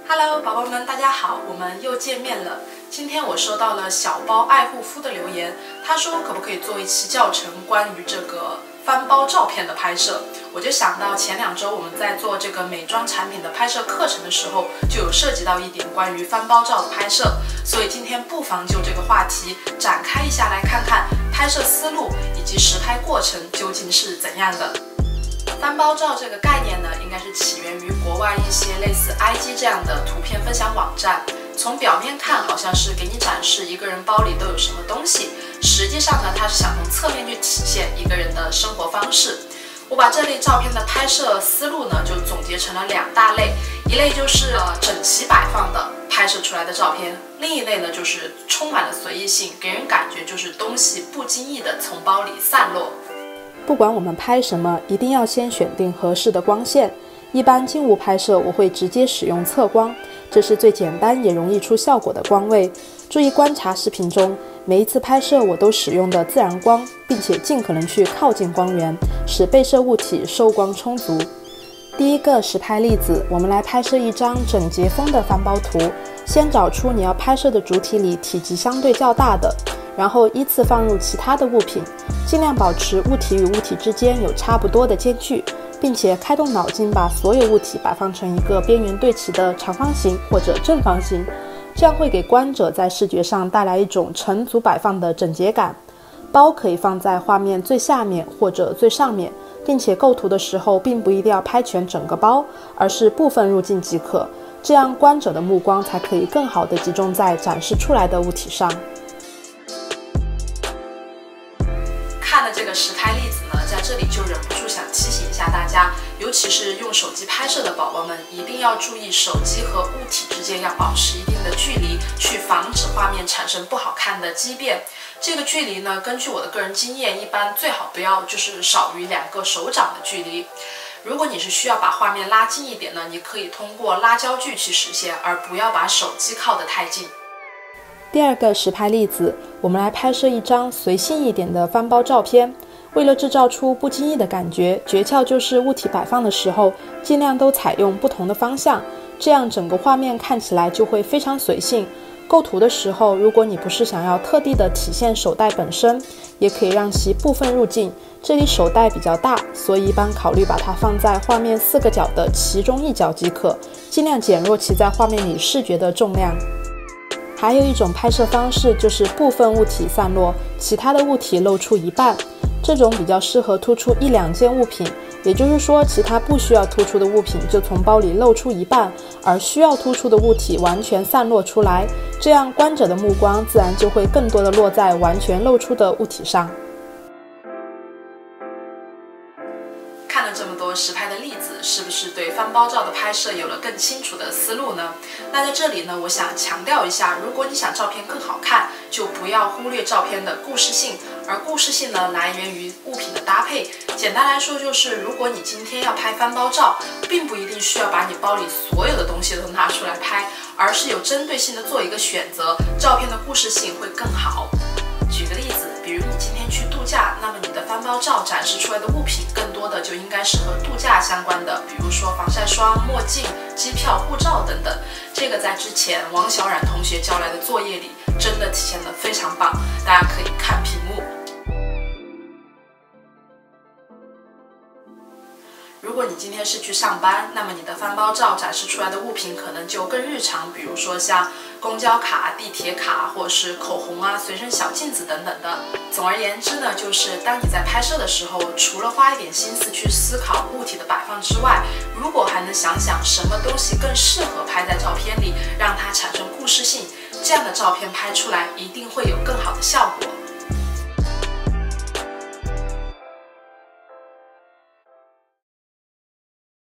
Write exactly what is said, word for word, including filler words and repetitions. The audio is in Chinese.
Hello， 宝宝们，大家好，我们又见面了。今天我收到了小包爱护肤的留言，他说可不可以做一期教程关于这个翻包照片的拍摄。我就想到前两周我们在做这个美妆产品的拍摄课程的时候，就有涉及到一点关于翻包照的拍摄，所以今天不妨就这个话题展开一下，来看看拍摄思路以及实拍过程究竟是怎样的。翻包照这个概念呢，应该是起源于国外一些类似 I G 这样的图片分享网站。从表面看，好像是给你展示一个人包里都有什么东西，实际上呢，它是想从侧面去体现一个人的生活方式。我把这类照片的拍摄思路呢，就总结成了两大类，一类就是呃整齐摆放的拍摄出来的照片，另一类呢就是充满了随意性，给人感觉就是东西不经意的从包里散落。 不管我们拍什么，一定要先选定合适的光线。一般静物拍摄我会直接使用侧光，这是最简单也容易出效果的光位。注意观察视频中，每一次拍摄我都使用的自然光，并且尽可能去靠近光源，使被摄物体受光充足。第一个实拍例子，我们来拍摄一张整洁风的翻包图。先找出你要拍摄的主体里体积相对较大的，然后依次放入其他的物品，尽量保持物体与物体之间有差不多的间距，并且开动脑筋把所有物体摆放成一个边缘对齐的长方形或者正方形，这样会给观者在视觉上带来一种成组摆放的整洁感。包可以放在画面最下面或者最上面，并且构图的时候并不一定要拍全整个包，而是部分入镜即可，这样观者的目光才可以更好地集中在展示出来的物体上。 看了这个实拍例子呢，在这里就忍不住想提醒一下大家，尤其是用手机拍摄的宝宝们，一定要注意手机和物体之间要保持一定的距离，去防止画面产生不好看的畸变。这个距离呢，根据我的个人经验，一般最好不要就是少于两个手掌的距离。如果你是需要把画面拉近一点呢，你可以通过拉焦距去实现，而不要把手机靠得太近。 第二个实拍例子，我们来拍摄一张随性一点的翻包照片。为了制造出不经意的感觉，诀窍就是物体摆放的时候尽量都采用不同的方向，这样整个画面看起来就会非常随性。构图的时候，如果你不是想要特地的体现手袋本身，也可以让其部分入镜。这里手袋比较大，所以一般考虑把它放在画面四个角的其中一角即可，尽量减弱其在画面里视觉的重量。还有一种拍摄方式就是部分物体散落，其他的物体露出一半，这种比较适合突出一两件物品，也就是说其他不需要突出的物品就从包里露出一半，而需要突出的物体完全散落出来，这样观者的目光自然就会更多的落在完全露出的物体上。 看了这么多实拍的例子，是不是对翻包照的拍摄有了更清楚的思路呢？那在这里呢，我想强调一下，如果你想照片更好看，就不要忽略照片的故事性，而故事性呢，来源于物品的搭配。简单来说就是，如果你今天要拍翻包照，并不一定需要把你包里所有的东西都拿出来拍，而是有针对性的做一个选择，照片的故事性会更好。举个例子，比如你今天去度假，那么你的翻包照展示出来的物品更多的就应该是和度假相关的，比如说防晒霜、墨镜、机票、护照等等。这个在之前王小冉同学交来的作业里真的体现得非常棒，大家可以看屏幕。如果你今天是去上班，那么你的翻包照展示出来的物品可能就更日常，比如说像公交卡、地铁卡，或是口红啊、随身小镜子等等的。总而言之呢，就是当你在拍摄的时候，除了花一点心思去思考物体的摆放之外，如果还能想想什么东西更适合拍在照片里，让它产生故事性，这样的照片拍出来一定会有更好的效果。